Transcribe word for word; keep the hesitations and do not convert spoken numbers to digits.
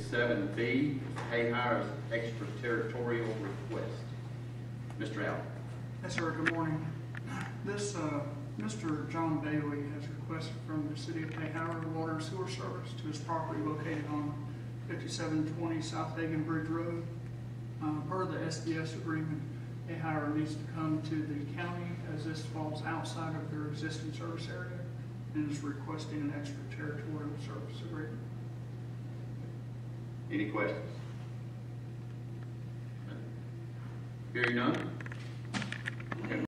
seven B, Hahira's extraterritorial request. Mister Allen. Yes, sir. Good morning. This, uh, Mister John Bailey has requested from the City of Hahira Water and Sewer Service to his property located on fifty-seven twenty South Hagen Bridge Road. Uh, per the S D S agreement, Hahira needs to come to the county as this falls outside of their existing service area and is requesting an extraterritorial service agreement. Any questions? Hearing none,